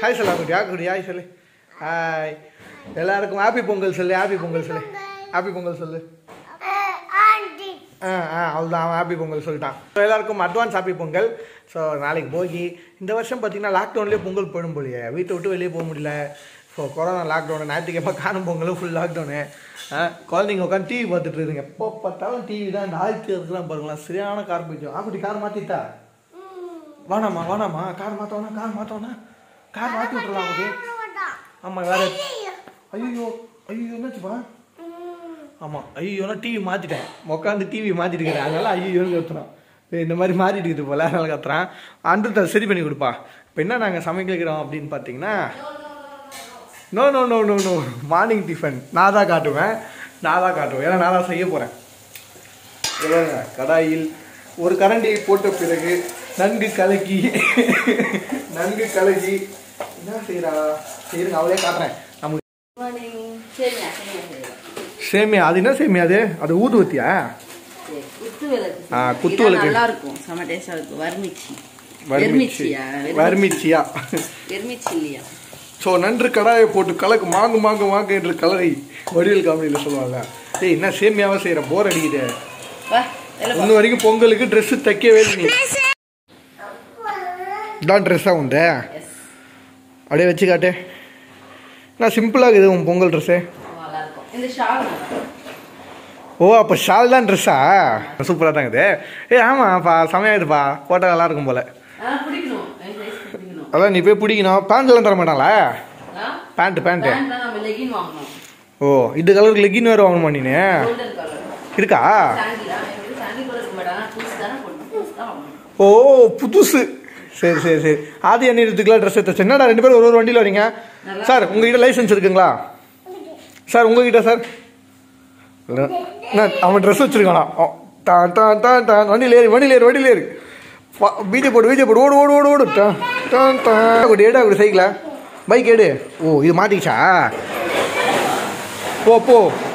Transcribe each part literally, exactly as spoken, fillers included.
Hi சொல்லு குட்டி யா குட்டி ஹாய் சொல்லு ஹாய் எல்லாருக்கும் ஹாப்பி பொங்கல் சொல்லு ஹாப்பி பொங்கல் சொல்லு ஹாப்பி பொங்கல் சொல்லு ஆ ஆ அவ்வளோதான் அவன் ஹாப்பி பொங்கல் சொல்லிட்டான். ஸோ எல்லாருக்கும் அட்வான்ஸ் ஹாப்பி பொங்கல். ஸோ நாளைக்கு போகி இந்த வருஷம் பார்த்தீங்கன்னா லாக்டவுன்லேயே பொங்கல் போயிடும் போலியே, வீட்டை விட்டு வெளியே போக முடியல. ஸோ கொரோனா லாக்டவுனு, ஞாயிற்றுக்கிழமை காணும் பொங்கலும் ஃபுல் லாக்டவுனு. குழந்தைங்க உட்காந்து டிவி பார்த்துட்டு இருக்குங்க, எப்போ பார்த்தாலும் டிவி தான். இந்த ஆயிரத்தி இருக்குலாம் பாருங்களேன், சரியான கார் போயிட்டோம். ஆக்குட்டி கார் மாற்றிட்டா வேணாமா வேணாமா கார் மாற்றோண்ணா கார் மாற்றோண்ணா கார் மாற்றி விட்டுறலாம் அப்படி. ஆமாம் வேறு ஐயோ ஐயோ என்னாச்சுப்பா? ஆமாம் ஐயோனா டிவி மாற்றிட்டேன், உட்காந்து டிவி மாற்றிட்டு இருக்கிறேன், அதனால ஐயோன்னு கத்துறான். இந்த மாதிரி மாறிட்டு இருக்குது போல, அதனால கத்துறான். அன்று சரி பண்ணி கொடுப்பா. இப்போ என்ன நாங்கள் சமைக்கிறோம் அப்படின்னு பார்த்தீங்கன்னா, no no no no no morning tiffin நான் தான் காட்டுவேன் நான் தான் காட்டுவேன் ஏன்னா நான் தான் செய்ய போகிறேன். கடாயில் ஒரு கரண்டியை போட்ட பிறகு நன்கு கலக்கி நன்கு கலக்கி என்ன செய்யறா செய்யுங்க அவளே காட்டுறேன். நமக்கு சேமியா, அது என்ன சேமியா? அது அது ஊதுவத்தியா? குத்து விளக்கு நல்லா இருக்கும், செம டேஸ்டா இருக்கும். வர்மிச்சி வர்மிச்சியா வர்மிச்சியா வர்மிச்சி இல்லையா? ஸோ நன்று கடாயை போட்டு கலக்கு மாங்கு மாங்கு மாங்கு என்று கலரை வடிவேல் காமெடியில் சொல்லுவாங்க. ஏய் என்ன சேமியாவை செய்கிற, போர் அடிக்குது. இன்னும் வரைக்கும் பொங்கலுக்கு ட்ரெஸ்ஸு தைக்கவே இல்லை. இதான் ட்ரெஸ்ஸாக உண்டு, அப்படியே வச்சு காட்டு. நான் சிம்பிளாக இருக்குது உன் பொங்கல் ட்ரெஸ்ஸு. ஓ அப்போ ஷால் தான் ட்ரெஸ்ஸா? சூப்பராக தான் இருக்குது. ஏ ஆமாப்பா செமையாகுதுப்பா, போட்டால் நல்லா இருக்கும் போல. அதான் நீ போய் பிடிக்கணும். பேண்ட்லாம் தர மாட்டாங்களா? பேண்ட் பேண்ட்டு ஓ இந்த கலருக்கு லெகின் வேறு வாங்கணுமா நீ? இருக்கா? ஓ புதுசு, சரி சரி சரி. ஆதி அண்ணி எடுத்துக்கலாம் ட்ரெஸ் எடுத்து. என்னடா ரெண்டு பேரும் ஒரு ஒரு வண்டியில் வரீங்க? சார் உங்ககிட்ட லைசன்ஸ் இருக்குங்களா சார்? உங்ககிட்ட சார் அவன் ட்ரெஸ் வச்சுருக்கானா? வண்டியில் ஏறி வண்டியில் ஏறி வண்டியில் ஏறி வீடியோ போடு வீடியோ போடு ஓடு ஓடு ஓடு ஓடு டான் ஏடா அப்படி சைக்கிளா பைக் எடு. ஓ இது மாட்டிக்கிச்சா? போ போ.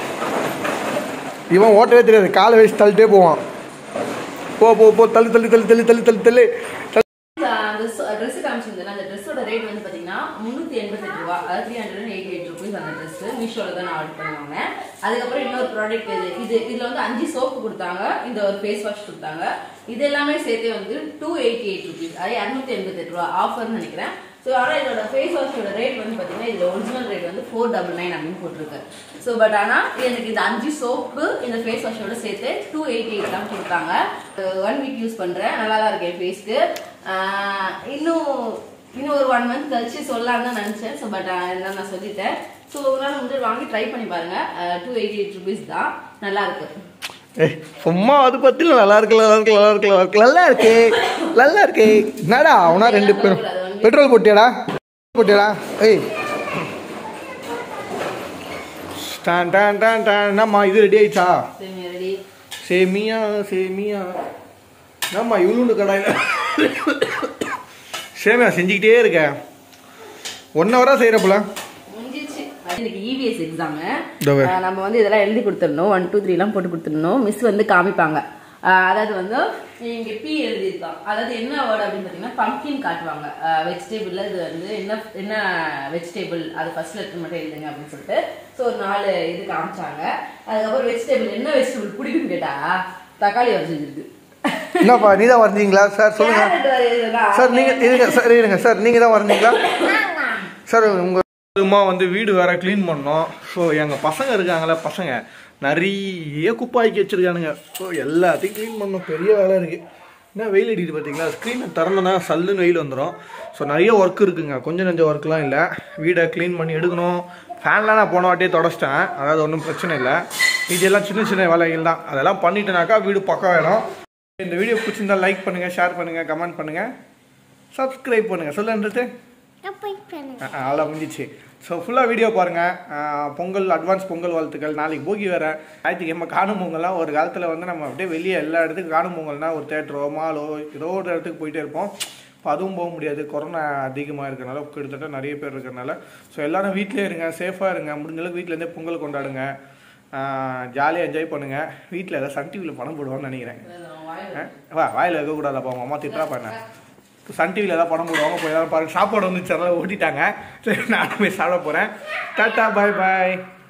இவன் ஓட்டவே தெரியாது, காலை வச்சு தள்ளிட்டே போவான். போ போ போ தள்ளி தள்ளி தள்ளி தள்ளி தள்ளி தள்ளி தள்ளி ட்ரெஸ் காமிச்சிருந்தேன். அந்த ட்ரெஸ்ஸோட ரேட் வந்து பார்த்தீங்கன்னா முந்நூற்றி எண்பத்தெட்டு ரூபா, அதாவது three hundred eighty eight rupees. அந்த ட்ரெஸ் மீஷோவில் தான் நான் ஆர்டர் பண்ணுவாங்க. அதுக்கப்புறம் இன்னொரு ப்ராடக்ட் இது இது இதில் வந்து அஞ்சு சோப்பு கொடுத்தாங்க, இந்த ஒரு ஃபேஸ் வாஷ் கொடுத்தாங்க. இது எல்லாமே சேர்த்து வந்து டூ எயிட்டி எயிட் ருபீஸ், அதாவது இரநூத்தி எண்பத்தெட்டு ரூபா ஆஃபர்னு நினைக்கிறேன். ஸோ ஆனால் இதோட ஃபேஸ் வாஷோட ரேட் வந்து பார்த்தீங்கன்னா இதில் ஒரிஜினல் ரேட் வந்து ஃபோர் டபுள் நைன் அப்படின்னு போட்டிருக்கு. ஸோ பட் ஆனால் எனக்கு இந்த அஞ்சு சோப்பு இந்த ஃபேஸ் வாஷோட சேர்த்து டூ எயிட்டி எயிட் தான் கொடுத்தாங்க. ஒன் வீக் யூஸ் பண்ணுறேன், நல்லா தான் இருக்கேன் ஃபேஸ்க்கு. இன்னும் இன்னும் ஒரு ஒன் மந்த் கழிச்சு சொல்லலான்னு தான் நினச்சேன். ஸோ பட் என்ன நான் சொல்லிட்டேன். ஸோ உங்களால் வந்து வாங்கி ட்ரை பண்ணி பாருங்கள். டூ எயிட்டி எயிட் ருபீஸ் தான், நல்லா இருக்கு. ஏய் சும்மா அது பத்தி நல்லா இருக்கு நல்லா இருக்கு நல்லா இருக்கு நல்லா இருக்கு நல்லா இருக்கு நல்லா இருக்கு. என்னடா அவனா ரெண்டு பேரும் பெட்ரோல் போட்டியாடா போட்டியாடா? ஏய் டான் டான் டான் டான். என்னம்மா இது ரெடி ஆயிடுச்சா? சேமியா சேமியா. என்னம்மா இவ்வளோண்டு கடாயில் சேமியா செஞ்சுக்கிட்டே இருக்க, ஒன் ஹவரா செய்யற போல. இன்னைக்கு இவிஎஸ் எக்ஸாம், நம்ம வந்து இதெல்லாம் எழுதி கொடுத்துடணும், ஒன் டூ த்ரீலாம் போட்டு கொடுத்துடணும். மிஸ் வந்து காமிப்பாங்க. அதாவது வந்து இங்கே பி எழுதியிருக்கான், அதாவது என்ன வேர்டு அப்படின்னு பார்த்தீங்கன்னா பம்ப்கின் காட்டுவாங்க. வெஜிடேபிள் இது வந்து என்ன என்ன வெஜிடேபிள், அது ஃபர்ஸ்ட் லெட்டர் மட்டும் எழுதுங்க அப்படின்னு சொல்லிட்டு. ஸோ ஒரு நாலு இது காமிச்சாங்க. அதுக்கப்புறம் வெஜிடேபிள் என்ன வெஜிடேபிள் பிடிக்குன்னு கேட்டா தக்காளி வரைஞ்சிருக்கு. என்னப்பா நீ தான் வரைஞ்சீங்களா சார்? சொல்லுங்க சார். நீங்க இருங்க சார் இருங்க சார், நீங்க தான் வரைஞ்சீங்களா சார்? உங்க சும்மா வந்து வீடு வேற க்ளீன் பண்ணோம். ஸோ எங்கள் பசங்க இருக்காங்களே, பசங்க நிறைய குப்பாய்க்கு வச்சுருக்கானுங்க. ஸோ எல்லாத்தையும் க்ளீன் பண்ணோம், பெரிய வேலை இருக்குது. என்ன வெயில் அடிக்குது பார்த்தீங்களா? ஸ்க்ரீனை திறந்தோன்னா சல்லுன்னு வெயில் வந்துடும். ஸோ நிறைய ஒர்க் இருக்குங்க, கொஞ்சம் நஞ்சம் ஒர்க்லாம் இல்லை. வீடை க்ளீன் பண்ணி எடுக்கணும். ஃபேன்லாம் நான் போன வாட்டியே தொடச்சிட்டேன், அதாவது ஒன்றும் பிரச்சனை இல்லை. இதெல்லாம் சின்ன சின்ன வேலைகள் தான், அதெல்லாம் பண்ணிட்டேனாக்கா வீடு பக்கம் ஆகிடும். இந்த வீடியோ பிடிச்சிருந்தா லைக் பண்ணுங்கள், ஷேர் பண்ணுங்கள், கமெண்ட் பண்ணுங்கள், சப்ஸ்கிரைப் பண்ணுங்கள். சொல்லுன்றது அவ்வளோ முடிஞ்சிச்சு. ஸோ ஃபுல்லாக வீடியோ பாருங்கள். பொங்கல் அட்வான்ஸ் பொங்கல் வாழ்த்துக்கள். நாளைக்கு போகி வேறு, ஞாயிற்றுக்கிழமை காணும் பொங்கல்லாம். ஒரு காலத்தில் வந்து நம்ம அப்படியே வெளியே எல்லா இடத்துக்கும் காணும் பொங்கல்னா ஒரு தேட்டரோ மாலோ ஏதோ ஒரு இடத்துக்கு போயிட்டே இருப்போம். இப்போ அதுவும் போக முடியாது, கொரோனா அதிகமாக இருக்கிறனால, கிட்டத்தட்ட நிறைய பேர் இருக்கிறனால. ஸோ எல்லோரும் வீட்டிலே இருங்க, சேஃபாக இருங்க, முடிஞ்சளவுக்கு வீட்டிலேருந்தே பொங்கல் கொண்டாடுங்க, ஜாலியாக என்ஜாய் பண்ணுங்கள். வீட்டில் ஏதாவது சன் டிவியில் படம் போடுவான்னு நினைக்கிறேன். வா வாயில் வைக்கக்கூடாதப்பா, அவங்க அம்மா திட்டா பண்ண சன் டிவியில் ஏதாவது படம் போடுவாங்க, போய் ஏதாவது பாருங்க. சாப்பாடு வந்துச்சு, அதெல்லாம் ஓட்டிட்டாங்க. சரி, நானும் போய் சாப்பிட போகிறேன். டாட்டா, பாய் பாய்.